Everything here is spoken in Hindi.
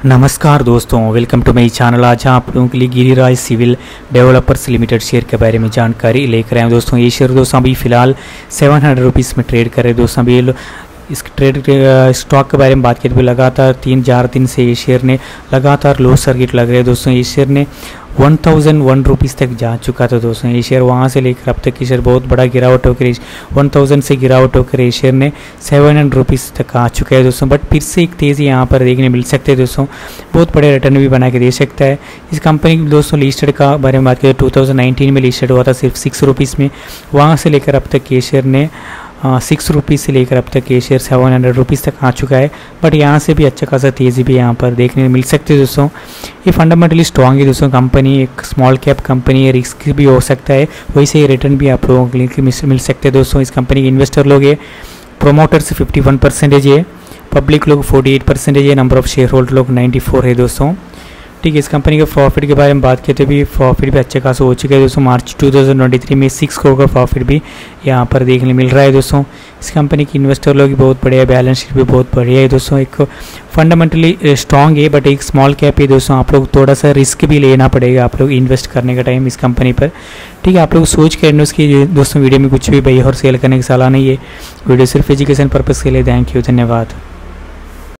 नमस्कार दोस्तों, वेलकम टू माई चैनल। आज आप लोगों के लिए Giriraj civil developers limited share के बारे में जानकारी लेकर आए हैं। दोस्तों ये शेयर दोस्तों अभी फ़िलहाल 700 रुपीज़ में ट्रेड कर रहे हैं। दोस्तों अभी इस ट्रेड स्टॉक के बारे में बात करें तो लगातार 4 दिन से ये शेयर ने लगातार लो सर्किट लग रहे हैं। दोस्तों ये शेयर ने 1001 रुपीज़ तक जा चुका था। दोस्तों ये शेयर वहाँ से लेकर अब तक ये शेयर बहुत बड़ा गिरावट होकर 1000 से गिरावट होकर ये शेयर ने 700 रुपीज़ तक आ चुका है दोस्तों। बट फिर से एक तेज़ी यहाँ पर देखने मिल सकते हैं दोस्तों, बहुत बड़े रिटर्न भी बना के दे सकता है। इस कंपनी की दोस्तों लिस्टेड का बारे में बात करें 2019 में लिस्टेड हुआ था सिर्फ 6 रुपीज़ में। वहाँ से लेकर अब तक ये शेयर ने 6 रुपीज़ से लेकर अब तक ये शेयर 700 रुपीज़ तक आ चुका है। बट यहाँ से भी अच्छा खासा तेज़ी भी यहाँ पर देखने मिल सकती है दोस्तों। ये फंडामेंटली स्ट्रॉन्ग है दोस्तों। कंपनी एक स्मॉल कैप कंपनी है, रिस्क भी हो सकता है, वैसे ही रिटर्न भी आप लोगों के लिए मिल सकते हैं दोस्तों। इस कंपनी के इन्वेस्टर लोग है, प्रोमोटर्स 51% है, पब्लिक लोग 48% है, नंबर ऑफ शेयर होल्डर लोग 94 है दोस्तों। ठीक है, इस कंपनी के प्रॉफिट के बारे में बात करते भी प्रॉफिट भी अच्छे खासा हो चुका है दोस्तों। मार्च 2023 में 6 करोड़ का प्रॉफिट भी यहाँ पर देखने मिल रहा है दोस्तों। इस कंपनी की इन्वेस्टर लोग भी बहुत बढ़िया है, बैलेंस शीट भी बहुत बढ़िया है दोस्तों। एक फंडामेंटली स्ट्रॉन्ग है बट एक स्मॉल कैप है दोस्तों। आप लोग थोड़ा सा रिस्क भी लेना पड़ेगा आप लोग इन्वेस्ट करने का टाइम इस कंपनी पर। ठीक है, आप लोग सोच के इन्वेस्ट कीजिए दोस्तों। वीडियो में कुछ भी बाई और सेल करने की सलाह नहीं है, वीडियो सिर्फ एजुकेशन पर्पज़ के लिए। थैंक यू, धन्यवाद।